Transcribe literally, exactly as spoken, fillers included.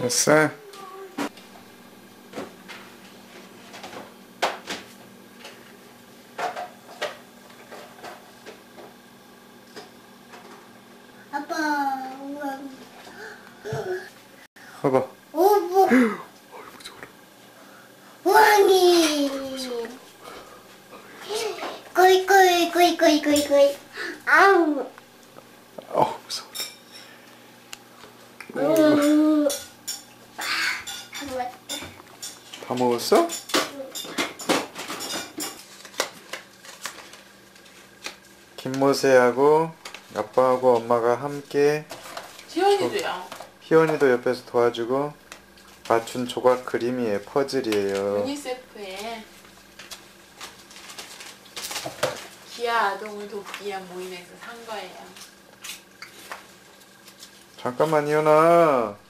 됐어? 아빠, 우와. 봐봐. 오보. 어이구 저래. 우왕이. 거이 거이 거이 거이 거이 거이. 아우. 어우 무서워. 음. 아, 다 먹었다. 다 먹었어? 김모세하고 아빠하고 엄마가 함께 지원이도요. 희원이도 옆에서 도와주고 맞춘 조각 그림이에요. 퍼즐이에요. 유니세프에 기아 아동을 돕기 위한 모임에서 산 거예요. 잠깐만 희원아.